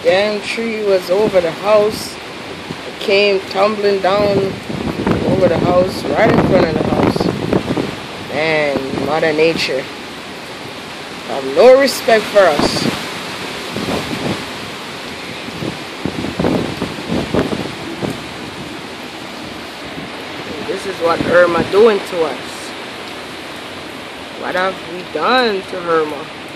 damn tree was over the house. It came tumbling down over the house, right in front of the house. Man, Mother Nature have no respect for us. This is what Irma doing to us. What have we done to Irma?